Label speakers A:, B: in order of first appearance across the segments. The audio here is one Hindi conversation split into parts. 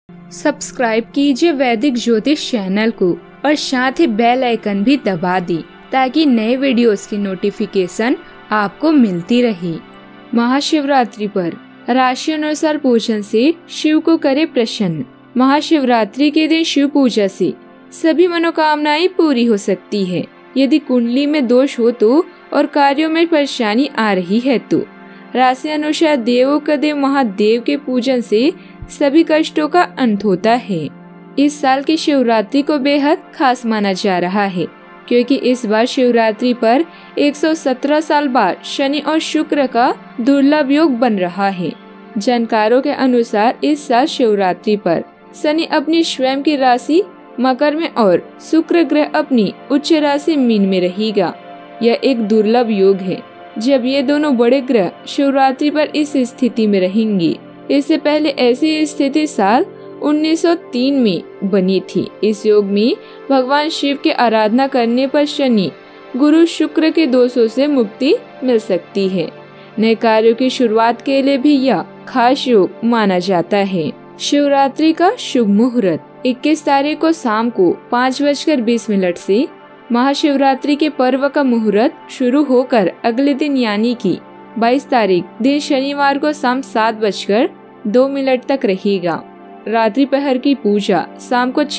A: सब्सक्राइब कीजिए वैदिक ज्योतिष चैनल को और साथ ही बेल आइकन भी दबा दी ताकि नए वीडियोस की नोटिफिकेशन आपको मिलती रहे। महाशिवरात्रि पर राशि अनुसार पूजन से शिव को करे प्रसन्न। महाशिवरात्रि के दिन शिव पूजा से सभी मनोकामनाएं पूरी हो सकती है। यदि कुंडली में दोष हो तो और कार्यों में परेशानी आ रही है तो राशि अनुसार देवों का देव महादेव के पूजन से सभी कष्टों का अंत होता है। इस साल की शिवरात्रि को बेहद खास माना जा रहा है क्योंकि इस बार शिवरात्रि पर 117 साल बाद शनि और शुक्र का दुर्लभ योग बन रहा है। जानकारों के अनुसार इस साल शिवरात्रि पर शनि अपनी स्वयं की राशि मकर में और शुक्र ग्रह अपनी उच्च राशि मीन में रहेगा। यह एक दुर्लभ योग है जब ये दोनों बड़े ग्रह शिवरात्रि पर इस स्थिति में रहेंगे। इससे पहले ऐसी स्थिति साल 1903 में बनी थी। इस योग में भगवान शिव की आराधना करने पर शनि गुरु शुक्र के दोषों से मुक्ति मिल सकती है। नए कार्यों की शुरुआत के लिए भी यह खास योग माना जाता है। शिवरात्रि का शुभ मुहूर्त 21 तारीख को शाम को 5:20 से महाशिवरात्रि के पर्व का मुहूर्त शुरू होकर अगले दिन यानी कि 22 तारीख दिन शनिवार को शाम 7:02 तक रहेगा। रात्रि पहर की पूजा शाम को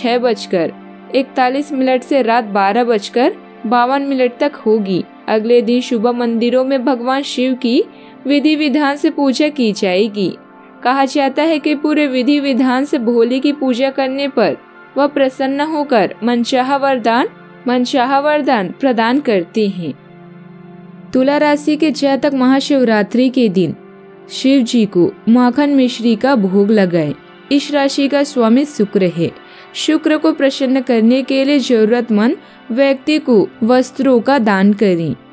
A: 6:41 से रात 12:52 तक होगी। अगले दिन सुबह मंदिरों में भगवान शिव की विधि विधान से पूजा की जाएगी। कहा जाता है कि पूरे विधि विधान से भोले की पूजा करने पर वह प्रसन्न होकर मनचाहा वरदान प्रदान करते हैं। तुला राशि के जातक महाशिवरात्रि के दिन शिव जी को माखन मिश्री का भोग लगाएं। इस राशि का स्वामी शुक्र है। शुक्र को प्रसन्न करने के लिए जरूरतमंद व्यक्ति को वस्त्रों का दान करें।